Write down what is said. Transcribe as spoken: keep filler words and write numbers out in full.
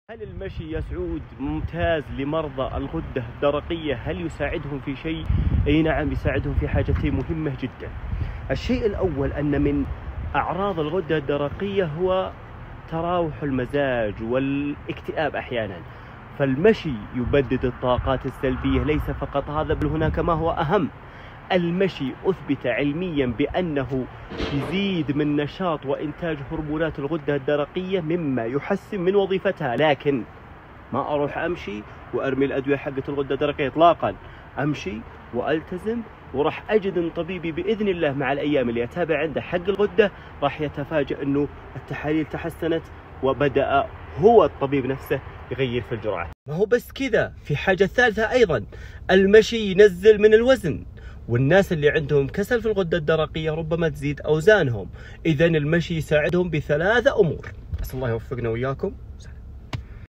هل المشي يا سعود ممتاز لمرضى الغدة الدرقية؟ هل يساعدهم في شيء؟ اي نعم، يساعدهم في حاجتين مهمة جدا. الشيء الأول أن من أعراض الغدة الدرقية هو تراوح المزاج والاكتئاب أحيانا، فالمشي يبدد الطاقات السلبية. ليس فقط هذا، بل هناك ما هو أهم، المشي أثبت علميا بأنه يزيد من نشاط وإنتاج هرمونات الغدة الدرقية مما يحسن من وظيفتها. لكن ما أروح أمشي وأرمي الأدوية حقة الغدة الدرقية إطلاقا، أمشي وألتزم، وراح أجد أن طبيبي بإذن الله مع الأيام اللي أتابع عنده حق الغدة راح يتفاجأ أنه التحاليل تحسنت، وبدأ هو الطبيب نفسه يغير في الجرعة. ما هو بس كذا، في حاجة ثالثة أيضا، المشي ينزل من الوزن، والناس اللي عندهم كسل في الغدة الدرقية ربما تزيد أوزانهم. إذن المشي يساعدهم بثلاثة أمور. أسأل الله يوفقنا وإياكم.